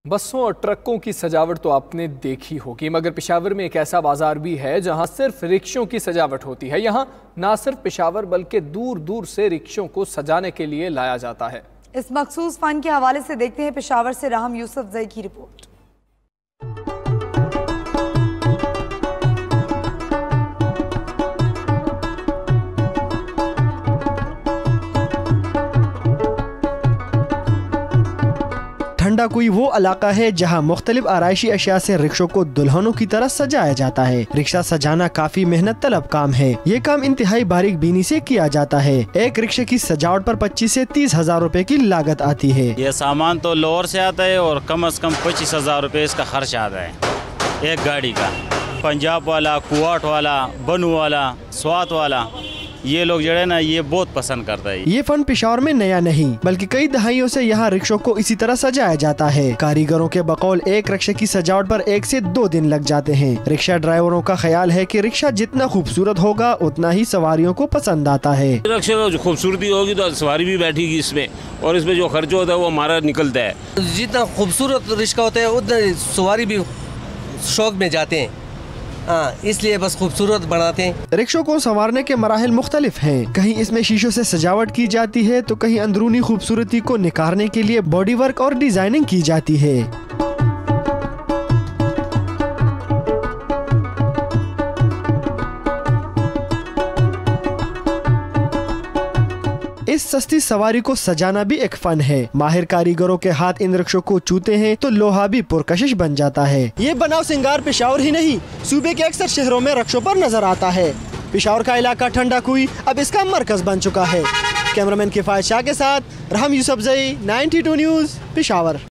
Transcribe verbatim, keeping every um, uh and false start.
बसों और ट्रकों की सजावट तो आपने देखी होगी, मगर पेशावर में एक ऐसा बाजार भी है जहां सिर्फ रिक्शों की सजावट होती है। यहां ना सिर्फ पेशावर बल्कि दूर दूर से रिक्शों को सजाने के लिए लाया जाता है। इस मखसूस फन के हवाले से देखते हैं पेशावर से राहम यूसुफजई की रिपोर्ट। ठंडा कुई वो इलाका है जहां मुख्तलिफ आराइशी अशिया से रिक्शों को दुल्हनों की तरह सजाया जाता है। रिक्शा सजाना काफी मेहनत तलब काम है। ये काम इंतहाई बारीक बीनी से किया जाता है। एक रिक्शे की सजावट पर पच्चीस से तीस हजार रूपए की लागत आती है। ये सामान तो लोअर से आता है और कम अज कम पच्चीस हजार रूपए इसका खर्च आता है एक गाड़ी का। पंजाब वाला, कुवाट वाला, बनू वाला, स्वात वाला, ये लोग जो है ना ये बहुत पसंद करता है। ये फन पेशावर में नया नहीं बल्कि कई दहाइयों से यहाँ रिक्शों को इसी तरह सजाया जाता है। कारीगरों के बकौल एक रिक्शे की सजावट पर एक से दो दिन लग जाते हैं। रिक्शा ड्राइवरों का ख्याल है कि रिक्शा जितना खूबसूरत होगा उतना ही सवारियों को पसंद आता है। रिक्शे में जो खूबसूरती होगी तो सवारी भी बैठेगी इसमें, और इसमें जो खर्च होता है वो हमारा निकलता है। जितना खूबसूरत रिक्शा होता है उतना सवारी भी शौक में जाते हैं, हाँ, इसलिए बस खूबसूरत बनाते हैं। रिक्शों को संवारने के मराहिल मुख्तलिफ हैं। कहीं इसमें शीशों से सजावट की जाती है तो कहीं अंदरूनी खूबसूरती को निखारने के लिए बॉडी वर्क और डिजाइनिंग की जाती है। इस सस्ती सवारी को सजाना भी एक फन है। माहिर कारीगरों के हाथ इन रिक्शों को छूते हैं तो लोहा भी पुरकशिश बन जाता है। ये बनाव सिंगार पेशावर ही नहीं, सूबे के अक्सर शहरों में रिक्शों पर नजर आता है। पेशावर का इलाका ठंडा कुई अब इसका मरकज बन चुका है। कैमरामैन किफायत शाह के साथ Raham Yousafzai, ninety two news, Peshawar.